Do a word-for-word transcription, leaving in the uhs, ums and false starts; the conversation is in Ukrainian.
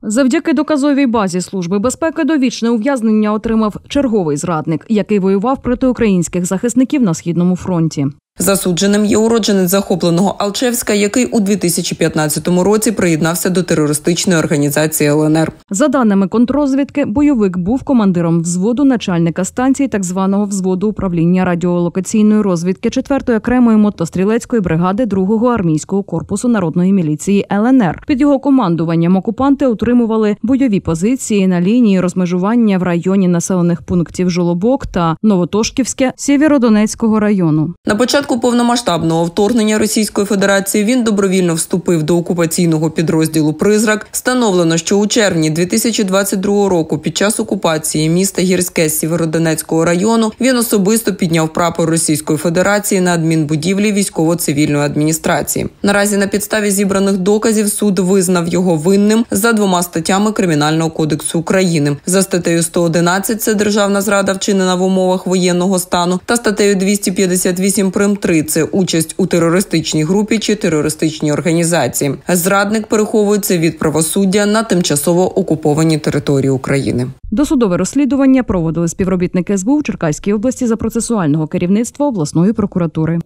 Завдяки доказовій базі Служби безпеки довічне ув'язнення отримав черговий зрадник, який воював проти українських захисників на Східному фронті. Засудженим є уродженець захопленого Алчевська, який у дві тисячі п'ятнадцятому році приєднався до терористичної організації Л Н Р. За даними контррозвідки, бойовик був командиром взводу начальника станції так званого взводу управління радіолокаційної розвідки четвертої окремої мотострілецької бригади другого армійського корпусу народної міліції Л Н Р. Під його командуванням окупанти утримували бойові позиції на лінії розмежування в районі населених пунктів Жолобок та Новотошківське Сєвєродонецького району. На початку Спочатку повномасштабного вторгнення Російської Федерації він добровільно вступив до окупаційного підрозділу «Призрак». Встановлено, що у червні дві тисячі двадцять другого року під час окупації міста Гірське Сєвєродонецького району він особисто підняв прапор Російської Федерації на адмінбудівлі військово-цивільної адміністрації. Наразі на підставі зібраних доказів суд визнав його винним за двома статтями Кримінального кодексу України. За статтею сто одинадцять – це державна зрада, вчинена в умовах воєнного стану, та статтею двісті п'ятдесят вісім прим. три – це участь у терористичній групі чи терористичній організації. Зрадник переховується від правосуддя на тимчасово окупованій території України. Досудове розслідування проводили співробітники С Бу в Черкаській області за процесуального керівництва обласної прокуратури.